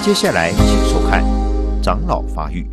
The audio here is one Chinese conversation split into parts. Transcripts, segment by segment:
接下来请收看长老发育。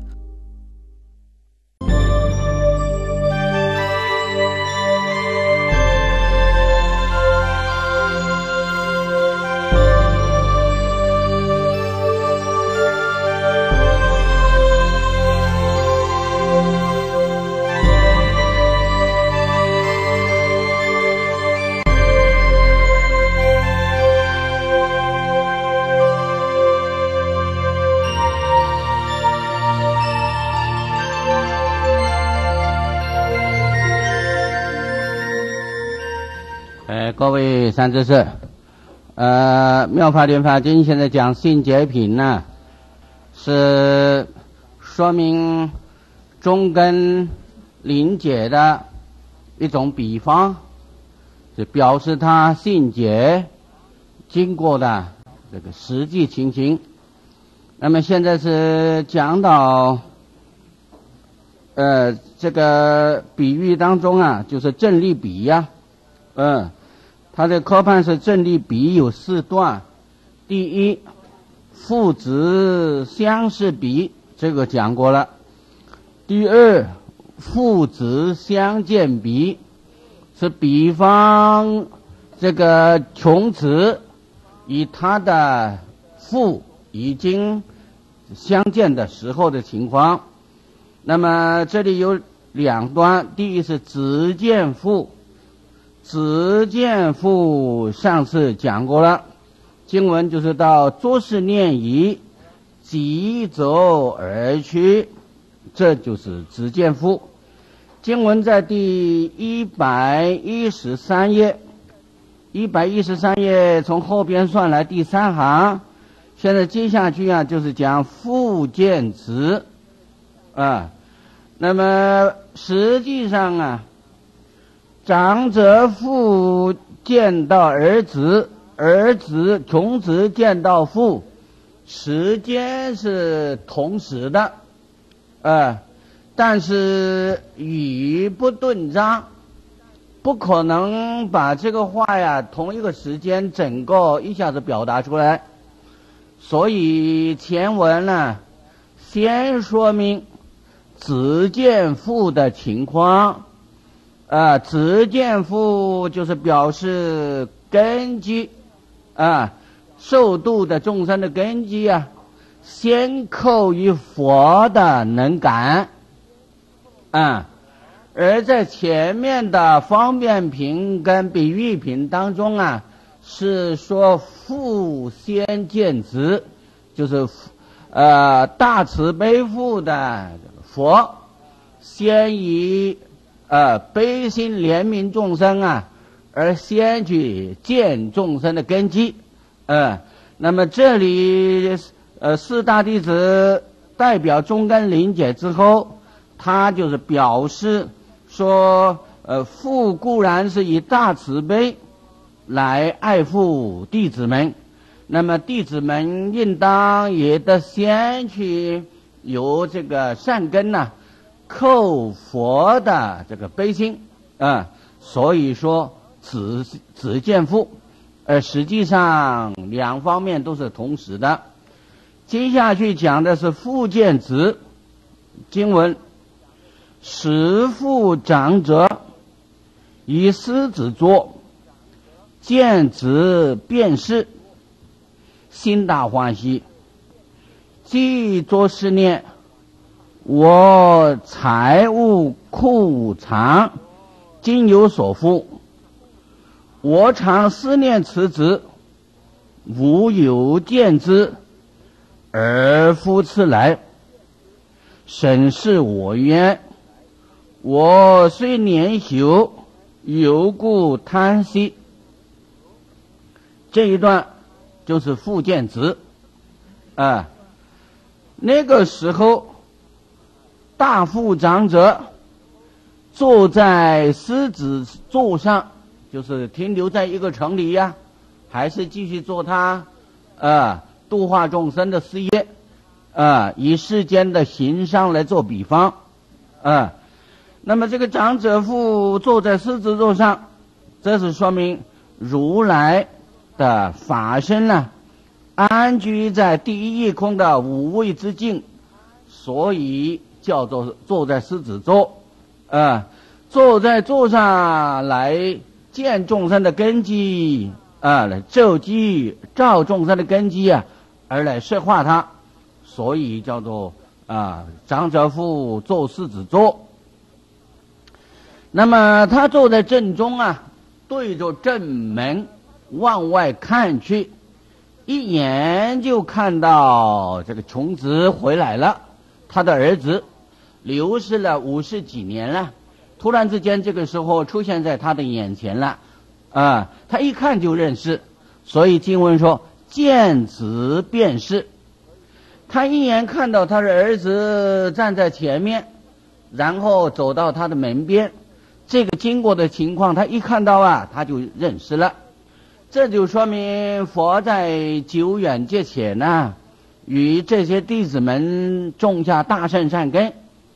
各位善知识，妙法莲华经现在讲性解品呢，是说明中根临解的一种比方，是表示它性解经过的这个实际情形。那么现在是讲到这个比喻当中啊，就是正例比呀，它的科判是正例比有4段。第一，父子相视比，这个讲过了。第二，父子相见比，是比方这个穷子与他的父已经相见的时候的情况。那么这里有2段，第一是子见父。子见父上次讲过了，经文就是到作是念已，即走而去，这就是子见父。经文在第113页，113页从后边算来第3行。现在接下去啊，就是讲父见子那么实际上啊，长者父见到儿子，穷子见到父，时间是同时的，但是语不顿章，不可能把这个话呀同一个时间整个一下子表达出来。所以前文呢，先说明子见父的情况。子见父就是表示根基受度的众生的根基先扣于佛的能感而在前面的方便品跟比喻品当中是说父先见子，就是大慈悲父的佛先以悲心怜悯众生而先去见众生的根基那么这里4大弟子代表中根临解之后，他就是表示说父固然是以大慈悲来爱护弟子们，那么弟子们应当也得先去有这个善根扣佛的这个悲心所以说子见父实际上2方面都是同时的。接下去讲的是父见子。经文：时父长者以狮子座，见子便是，心大欢喜，即作是念：我财物库藏，今有所负，我常思念此子，无有见之，而复次来，审视我曰：我虽年朽，犹故贪惜。这一段就是父见子那个时候大父长者坐在狮子座上，就是停留在一个城里还是继续做他度化众生的事业以世间的行商来做比方那么这个长者父坐在狮子座上，这是说明如来的法身安居在第一义空的五位之境，所以叫做坐在狮子座，坐在座上来见众生的根基，来救济照众生的根基而来摄化他，所以叫做长者父坐狮子座。那么他坐在正中对着正门往外看去，一眼就看到这个穷子回来了，他的儿子流逝了50几年了，突然之间这个时候出现在他的眼前了，他一看就认识，所以经文说见子便是。他一眼看到他的儿子站在前面，然后走到他的门边，这个经过的情况他一看到他就认识了。这就说明佛在久远劫前与这些弟子们种下大乘善根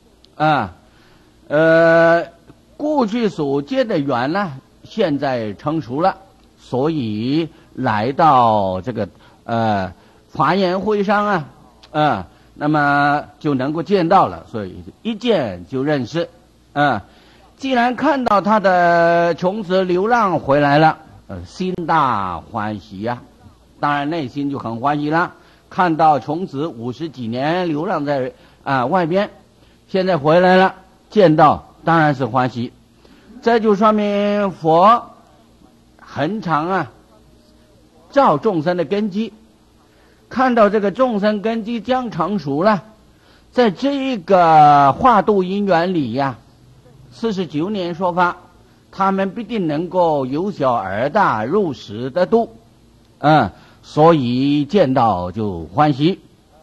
过去所结的缘现在成熟了，所以来到这个华严会上那么就能够见到了，所以一见就认识既然看到他的穷子流浪回来了，心大欢喜当然内心就很欢喜了。看到穷子50几年流浪在外边，现在回来了，见到当然是欢喜。这就说明佛恒常照众生的根基，看到这个众生根基将成熟了，在这个化度因缘里49年说法，他们必定能够由小而大，入实的度所以见到就欢喜。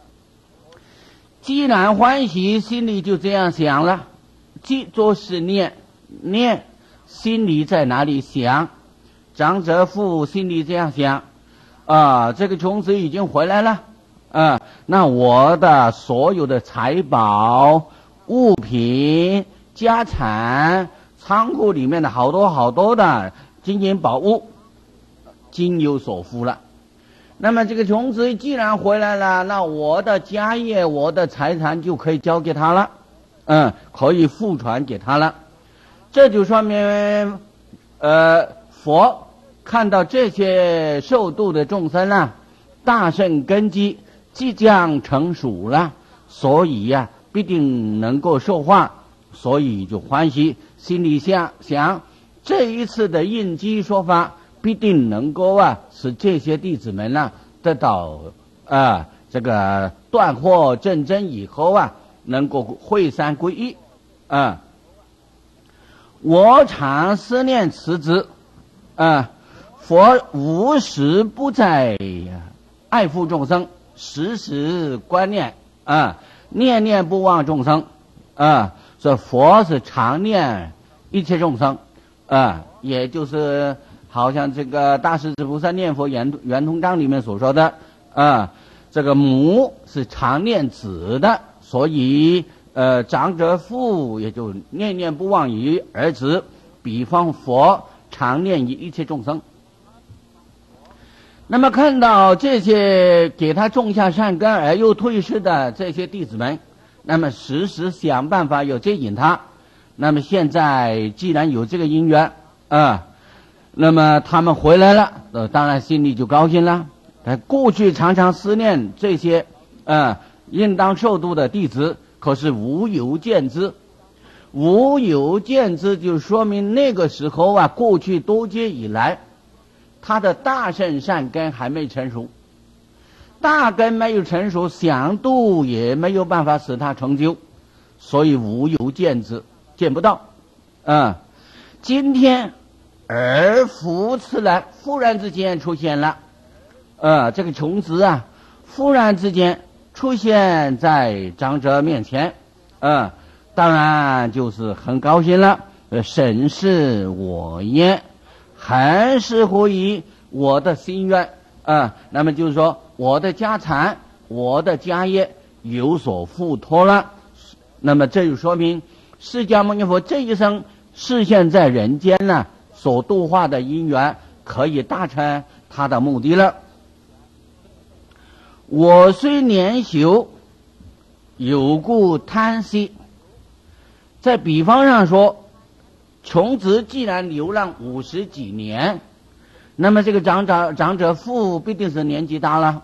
既然欢喜，心里就这样想了，记作是念，心里在哪里想？长者父心里这样想这个穷子已经回来了那我的所有的财宝物品家产仓库里面的好多的金银宝物今有所付了。那么这个穷子既然回来了，那我的家业我的财产就可以交给他了可以付传给他了。这就说明佛看到这些受度的众生大乘根基即将成熟了，所以必定能够受化，所以就欢喜，心里想这一次的应机说法必定能够使这些弟子们得到这个断惑正真以后能够会三归一我常思念此子佛无时不在爱护众生，时时观念念念不忘众生所以佛是常念一切众生也就是好像这个大势至菩萨念佛圆通章里面所说的这个母是常念子的，所以长者父也就念念不忘于儿子，比方佛常念于一切众生。那么看到这些给他种下善根而又退失的这些弟子们，那么时时想办法要接引他。那么现在既然有这个因缘那么他们回来了当然心里就高兴了。过去常常思念这些应当受度的弟子，可是无有见之。无有见之就说明那个时候过去多劫以来他的大乘善根还没成熟，大根没有成熟，想度也没有办法使他成就，所以无有见之，见不到今天耳福此来，忽然之间出现了这个穷子忽然之间出现在长者面前当然就是很高兴了。审视我焉，很适乎于我的心愿那么就是说我的家产我的家业有所付托了。那么这就说明释迦牟尼佛这一生示现在人间所度化的因缘可以达成他的目的了。 我虽年朽，有故贪息。在比方上说，穷子既然流浪50几年，那么这个长者父必定是年纪大了。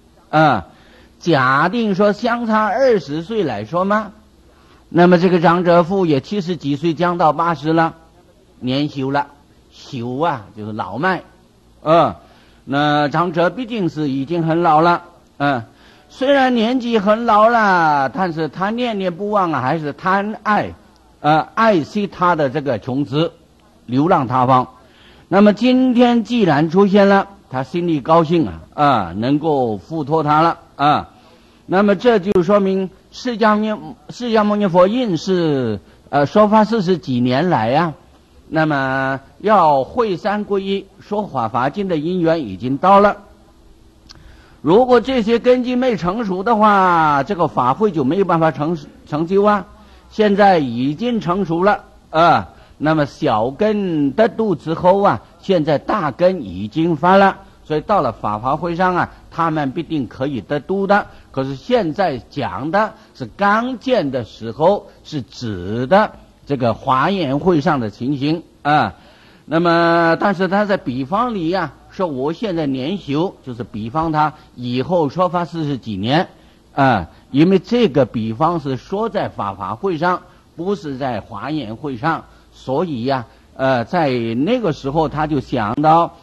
假定说相差20岁来说嘛，那么这个长者父也70几岁，将到80了，年朽了。朽啊，就是老迈。那长者毕竟是已经很老了。虽然年纪很老了，但是他念念不忘啊，还是贪爱，爱惜他的这个穷子，流浪他方。那么今天既然出现了，他心里高兴能够付托他了那么这就说明释迦牟尼佛应是说法40几年来那么要会三皈依说法华经的因缘已经到了。如果这些根基没成熟的话，这个法会就没有办法成就现在已经成熟了那么小根得度之后现在大根已经发了，所以到了法华会上他们必定可以得度的。可是现在讲的是刚见的时候，是指的这个华严会上的情形那么但是他在比方里说我现在年朽，就是比方他以后说法40几年因为这个比方是说在法华会上，不是在华严会上，所以在那个时候他就想到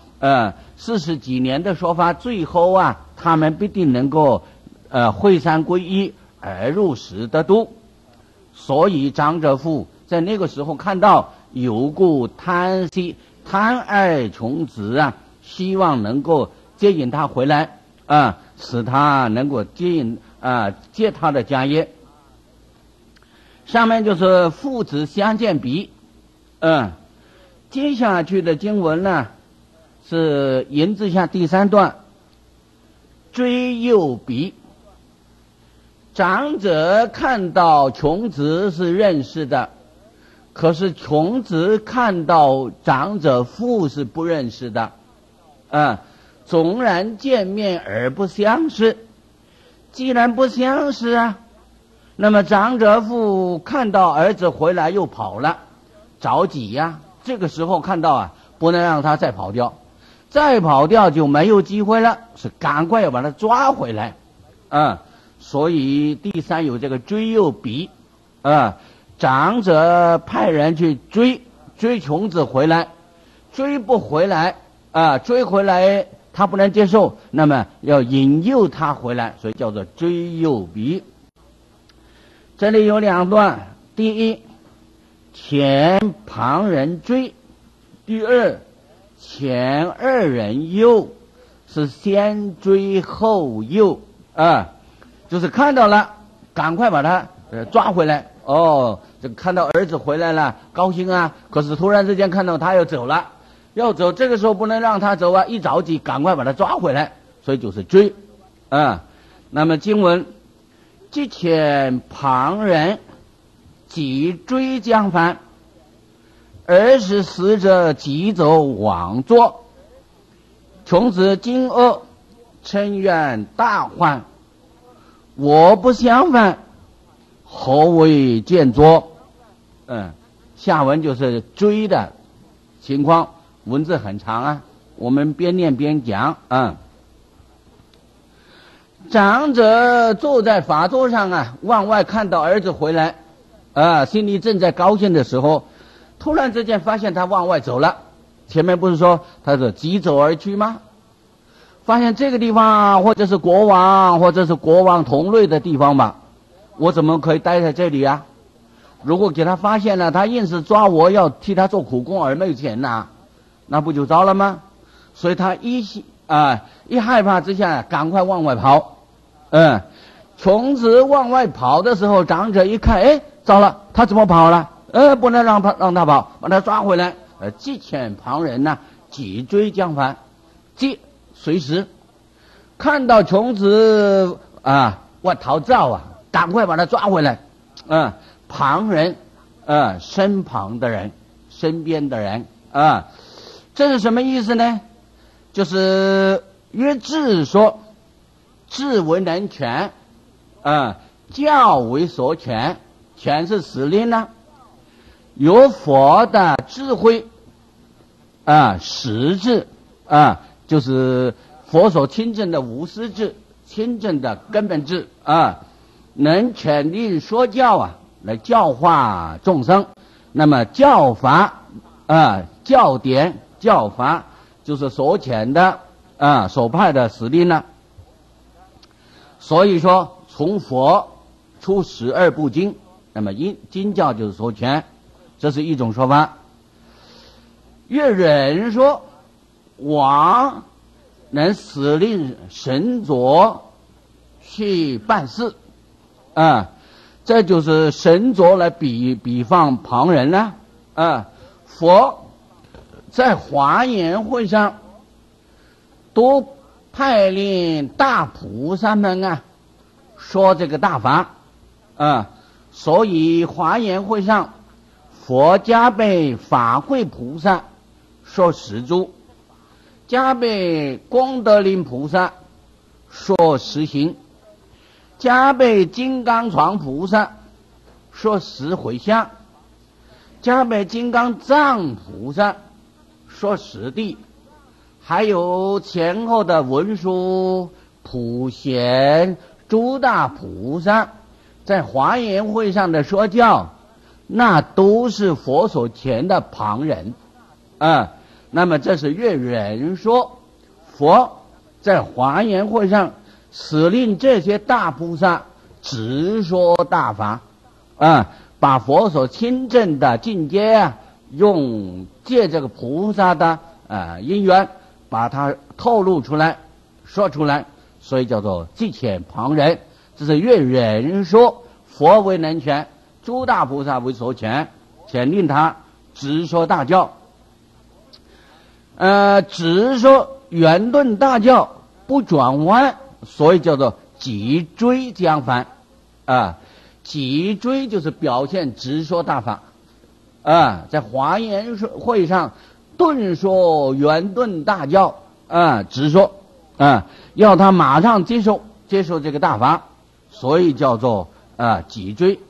40几年的说法，最后他们必定能够会三皈依而入实得度。所以长者父在那个时候看到有故贪惜，贪爱穷子希望能够接引他回来使他能够接他的家业。上面就是父子相见比接下去的经文呢是引字下第3段，追幼比。长者看到穷子是认识的，可是穷子看到长者父是不认识的纵然见面而不相识。既然不相识那么长者父看到儿子回来又跑了，着急这个时候看到不能让他再跑掉，再跑掉就没有机会了，是赶快要把他抓回来所以第3有这个追幼比长者派人去追穷子回来，追不回来追回来他不能接受，那么要引诱他回来，所以叫做追幼比。这里有2段，第一，前旁人追；第二，前2人诱，是先追后诱就是看到了赶快把他抓回来这看到儿子回来了高兴可是突然之间看到他要走了，这个时候不能让他走一着急赶快把他抓回来，所以就是追那么经文，即遣旁人即追将返，而使死者急走往坐。穷子惊愕，嗔怨大患，我不相犯，何为见作？下文就是追的情况，文字很长我们边念边讲长者坐在法座上往外看到儿子回来心里正在高兴的时候，突然之间发现他往外走了。前面不是说他是急走而去吗？发现这个地方或者是国王或者是国王同类的地方吧，我怎么可以待在这里如果给他发现了，他硬是抓我要替他做苦工而没有钱那不就糟了吗？所以他一害怕之下赶快往外跑穷子往外跑的时候，长者一看糟了，他怎么跑了不能让他跑，把他抓回来即遣旁人即追将返，即随时看到穷子我逃走赶快把他抓回来旁人身旁的人，身边的人这是什么意思呢？就是约智说智为人权，教为所权，权是时令呢，有佛的智慧，实质，就是佛所亲证的无私智，亲证的根本智，能权令说教来教化众生。那么教法，教典教法就是所遣的，所派的使令呢。所以说，从佛出12部经，那么经教就是所权，这是一种说法。越人说，王能使令神佐去办事，这就是神佐来比方旁人呢。佛在华严会上都派令大菩萨们说这个大法，所以华严会上佛加被法会菩萨说10诸，加被功德林菩萨说10行，加被金刚床菩萨说10回向，加被金刚藏菩萨说10谛，还有前后的文殊、普贤、诸大菩萨在华严会上的说教，那都是佛所前的旁人，那么这是越人说，佛在华严会上使令这些大菩萨直说大法，把佛所亲证的境界用借这个菩萨的因缘把它透露出来，说出来，所以叫做即遣旁人。这是越人说，佛为能权，诸大菩萨为所权，遣令他直说大教。直说圆顿大教不转弯，所以叫做脊椎将翻。脊椎就是表现直说大法。在华严会上顿说圆顿大教，直说，要他马上接受这个大法，所以叫做脊椎。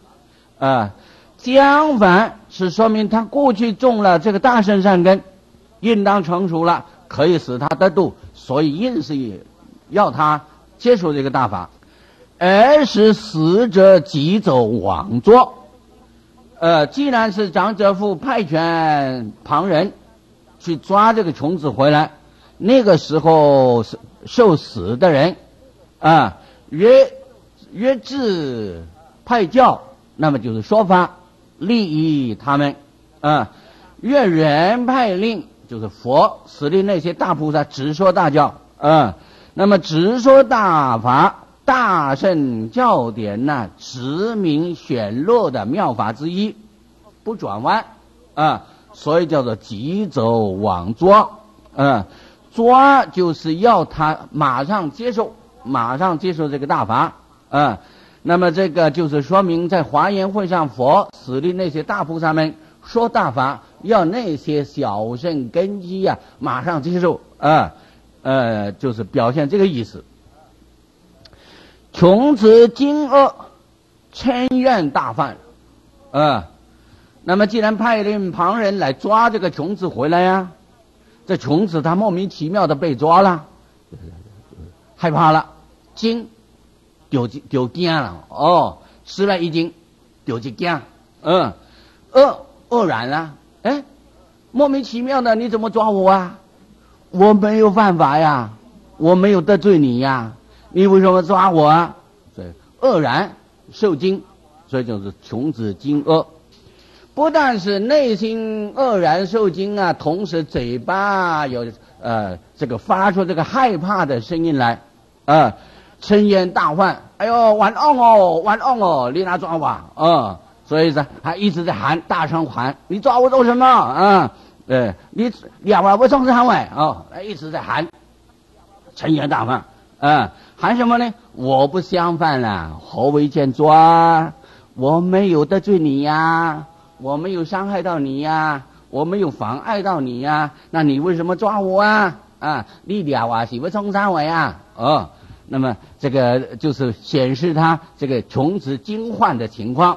将反是说明他过去种了这个大圣善根，应当成熟了，可以使他得度，所以硬是要他接受这个大法。而使死者急走往捉，既然是长者父派遣旁人去抓这个穷子回来，那个时候受死的人约至派教，那么就是说法利益他们，越人派令就是佛使令那些大菩萨直说大教，那么直说大法大圣教典直明显露的妙法之一，不转弯，所以叫做急走往抓，抓就是要他马上接受这个大法，那么这个就是说明在华严会上佛使令那些大菩萨们说大法，要那些小圣根基马上接受，就是表现这个意思。穷子惊愕，嗔怨大犯，那么既然派令旁人来抓这个穷子回来这穷子他莫名其妙的被抓了，害怕了，惊丢惊了，吃了一惊，丢一惊，愕然了，莫名其妙的你怎么抓我我没有犯法呀，我没有得罪你呀，你为什么抓我所以愕然受惊，所以就是穷子惊愕。不但是内心愕然受惊同时嘴巴有这个发出这个害怕的声音来，嗔怨大患，哎呦晚安你哪抓我所以还一直在喊，大声喊，你抓我做什么你两万不送上位一直在喊，嗔怨大患，喊什么呢？我不相犯了，何为见抓？我没有得罪你呀，我没有伤害到你呀，我没有妨碍到你呀，那你为什么抓我你俩是不送上位那么这个就是显示他这个穷直精患的情况，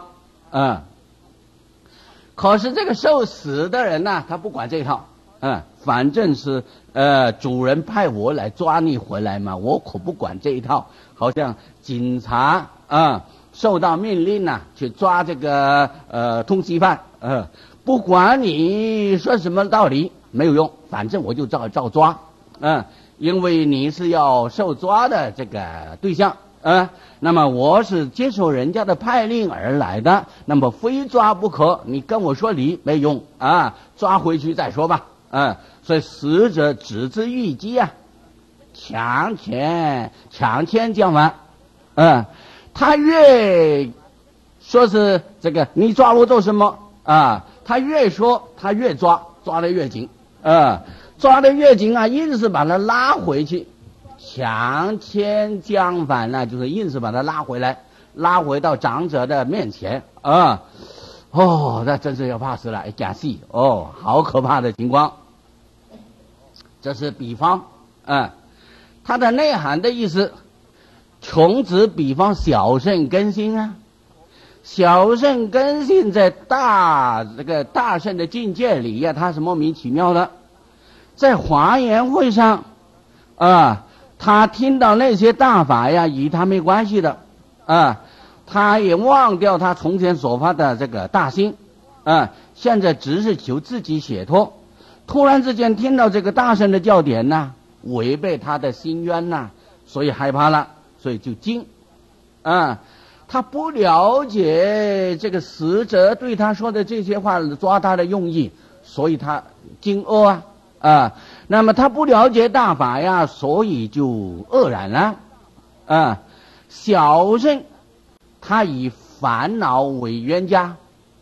可是这个受死的人呢，他不管这一套，反正是主人派我来抓你回来嘛，我可不管这一套。好像警察受到命令呢，去抓这个通缉犯，不管你说什么道理没有用，反正我就照抓，因为你是要受抓的这个对象，那么我是接受人家的派令而来的，那么非抓不可，你跟我说理没用抓回去再说吧，所以死者只知欲击强签将完，他越说是这个你抓我做什么他越说他越抓得越紧，抓得越紧硬是把他拉回去，强签将反呢，就是硬是把他拉回来，拉回到长者的面前那真是要怕死了，假戏好可怕的情况。这是比方它的内涵的意思，穷指比方小圣根性小圣根性在大圣的境界里它是莫名其妙的。在华严会上他听到那些大法与他没关系的他也忘掉他从前所发的这个大心现在只是求自己解脱，突然之间听到这个大圣的教典违背他的心愿所以害怕了，所以就惊他不了解这个死者对他说的这些话抓他的用意，所以他惊愕那么他不了解大法所以就愕然了小圣他以烦恼为冤家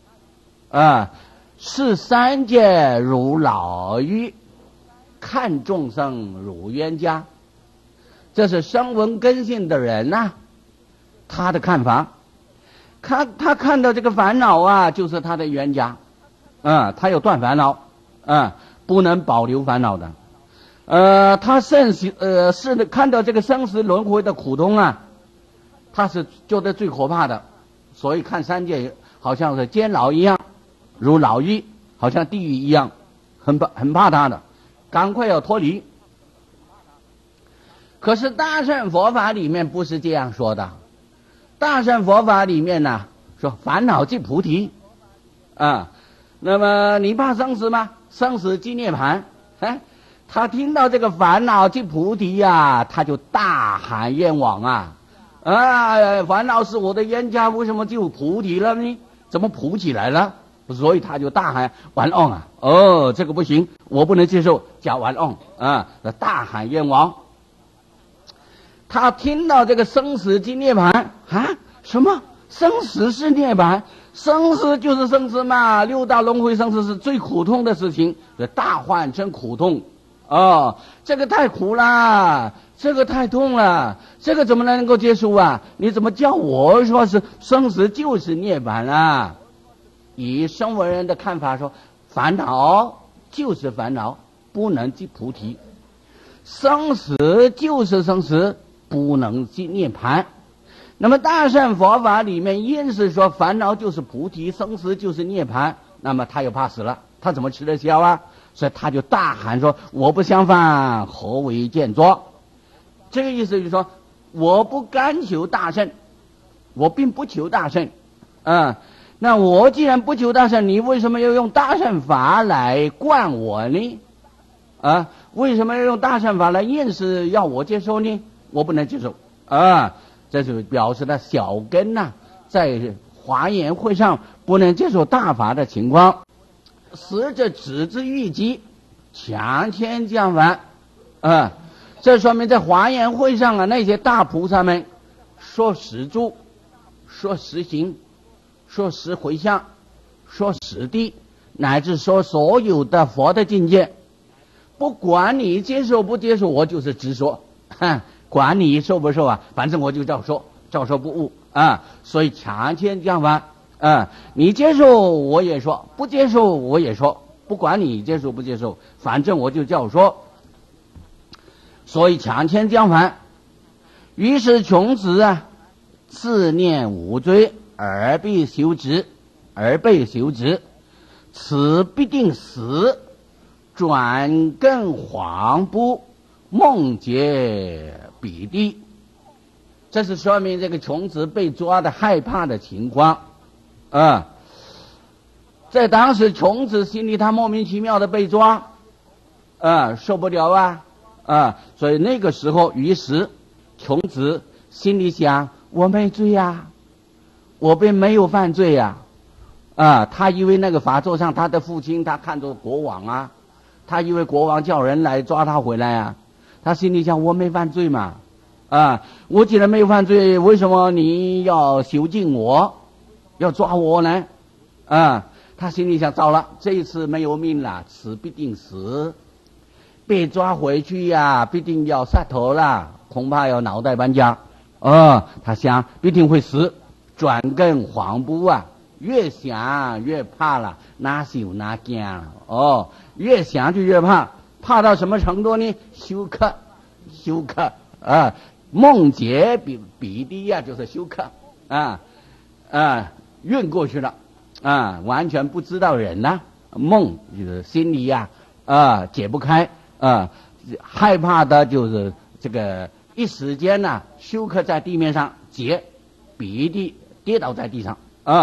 视三界如牢狱，看众生如冤家，这是声闻根性的人他的看法。他看到这个烦恼就是他的冤家他有断烦恼不能保留烦恼的他是看到这个生死轮回的苦痛他是觉得最可怕的，所以看三界好像是监牢一样，如牢狱，好像地狱一样，很怕他的，赶快要脱离。可是大乘佛法里面不是这样说的，大乘佛法里面说烦恼即菩提那么你怕生死吗？生死即涅槃他听到这个烦恼即菩提他就大喊冤枉烦恼是我的冤家，为什么就菩提了呢？怎么菩起来了？所以他就大喊玩翁这个不行，我不能接受，叫玩翁大喊冤枉。他听到这个生死即涅槃什么生死是涅槃？生死就是生死嘛，六道轮回生死是最苦痛的事情，大患真苦痛这个太苦了，这个太痛了，这个怎么能够接受你怎么叫我说是生死就是涅槃以声闻人的看法说，烦恼就是烦恼，不能即菩提，生死就是生死，不能即涅槃。那么大乘佛法里面硬是说烦恼就是菩提，生死就是涅槃，那么他又怕死了，他怎么吃得消所以他就大喊说，我不相犯，何为见作？这个意思就是说，我不甘求大乘，我并不求大乘那我既然不求大乘，你为什么要用大乘法来灌我呢为什么要用大乘法来硬是要我接受呢？我不能接受这就表示了小根在华严会上不能接受大法的情况。死者只知欲击，强签将反这说明在华严会上那些大菩萨们说实住，说实行，说实回向，说实地，乃至说所有的佛的境界，不管你接受不接受，我就是直说管你受不受反正我就照说不误所以强签将反你接受我也说，不接受我也说，不管你接受不接受，反正我就照说，所以强签将反。 于是穷子啊，自念无罪而被修之，此必定死，转更黄布，梦诘彼地。这是说明这个穷子被抓的害怕的情况啊。在当时穷子心里他莫名其妙的被抓受不了所以那个时候，于是穷子心里想，我没罪呀，我并没有犯罪呀他以为那个法座上他的父亲他看作国王他以为国王叫人来抓他回来他心里想，我没犯罪嘛我既然没有犯罪，为什么你要囚禁我，要抓我呢他心里想，糟了，这一次没有命了，此必定死，被抓回去必定要杀头了，恐怕要脑袋搬家他想必定会死，转更惶怖越想越怕了，哪有哪惊越想就越怕，怕到什么程度呢？休克梦诘彼地就是休克晕过去了完全不知道人梦就是心里解不开害怕的就是这个一时间休克在地面上，彼地跌倒在地上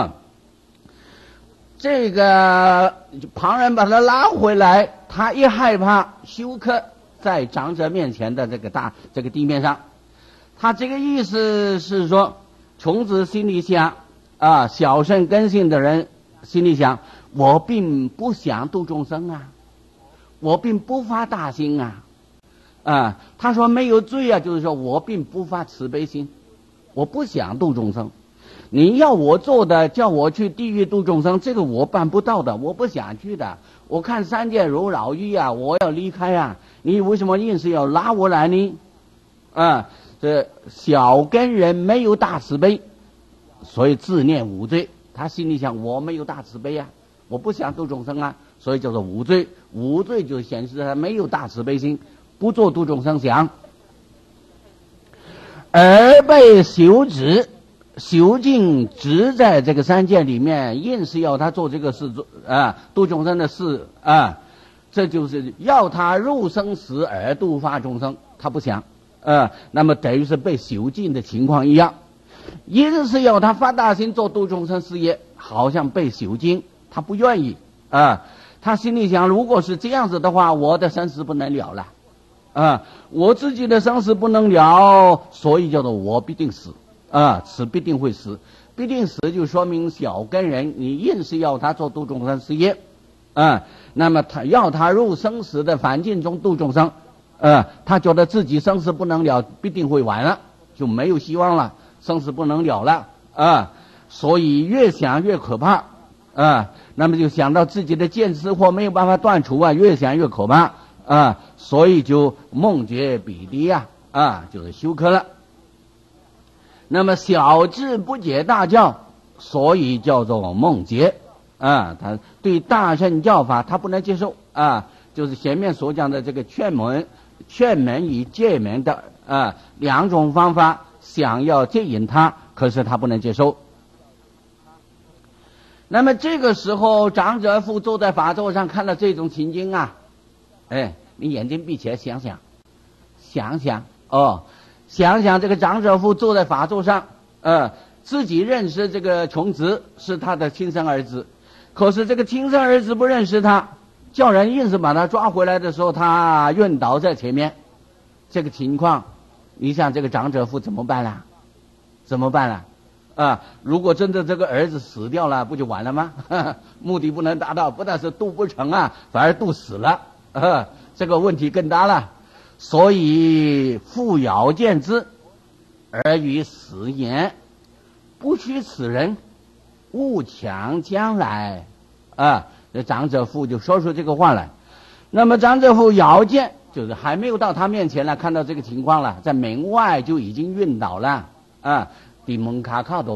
这个旁人把他拉回来，他一害怕休克在长者面前的这个地面上。他这个意思是说，穷子心里想小圣根性的人心里想，我并不想度众生我并不发大心他说没有罪就是说我并不发慈悲心，我不想度众生。你要我做的，叫我去地狱度众生，这个我办不到的，我不想去的。我看三界如牢狱我要离开你为什么硬是要拉我来呢这小根人没有大慈悲，所以自念无罪。他心里想，我没有大慈悲我不想度众生所以叫做无罪。无罪就显示他没有大慈悲心，不做度众生想，而被囚禁执在这个三界里面，硬是要他做这个事度众生的事这就是要他入生死而度化众生，他不想那么等于是被囚禁的情况一样，硬是要他发大心做度众生事业，好像被囚禁，他不愿意他心里想，如果是这样子的话，我的生死不能了了我自己的生死不能了，所以叫做我必定死此必定会死，必定死就说明小根人你硬是要他做度众生事业那么他要他入生死的环境中度众生他觉得自己生死不能了，必定会完了，就没有希望了，生死不能了了所以越想越可怕那么就想到自己的见思或没有办法断除越想越可怕所以就梦诘彼地就是休克了。那么小智不解大教，所以叫做梦诘他对大乘教法他不能接受就是前面所讲的这个劝门与戒门的两种方法，想要接引他，可是他不能接受。那么这个时候长者父坐在法座上看到这种情景你眼睛闭起来想想这个长者父坐在法座上自己认识这个穷子是他的亲生儿子，可是这个亲生儿子不认识他，叫人硬是把他抓回来的时候，他晕倒在前面，这个情况你想这个长者父怎么办了如果真的这个儿子死掉了，不就完了吗目的不能达到，不但是度不成反而度死了这个问题更大了。所以父遥见之而与死言，不许此人勿强将来这长者父就说出这个话来。那么长者父遥见就是还没有到他面前看到这个情况了，在门外就已经晕倒了地蒙卡靠的